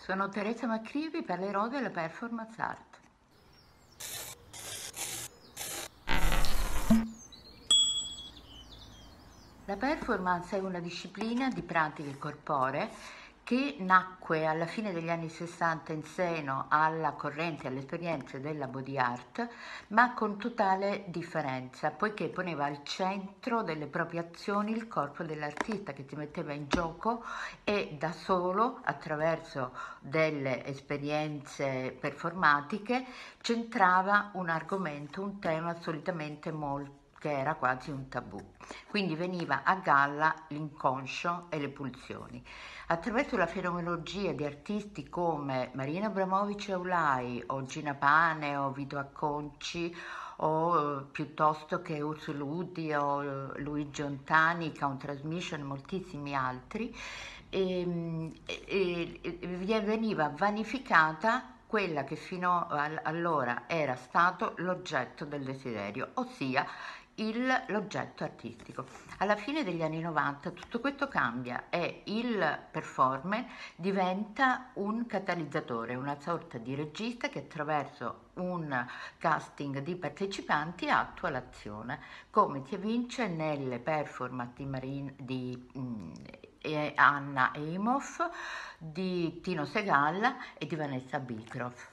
Sono Teresa Macchivi, parlerò della performance art. La performance è una disciplina di pratiche corporee che nacque alla fine degli anni 60 in seno alla corrente e alle esperienze della body art, ma con totale differenza, poiché poneva al centro delle proprie azioni il corpo dell'artista che si metteva in gioco e da solo, attraverso delle esperienze performatiche, centrava un argomento, un tema solitamente molto che era quasi un tabù. Quindi veniva a galla l'inconscio e le pulsioni. Attraverso la fenomenologia di artisti come Marina Abramovic e Aulai o Gina Pane o Vito Acconci o piuttosto che Ursula Uti o Luigi Ontani, Count Transmission e moltissimi altri, veniva vanificata quella che fino allora era stato l'oggetto del desiderio, ossia l'oggetto artistico. Alla fine degli anni 90 tutto questo cambia e il performer diventa un catalizzatore, una sorta di regista che attraverso un casting di partecipanti attua l'azione, come si evince nelle performance di Anna Eimoff, di Tino Segal e di Vanessa Bicroft.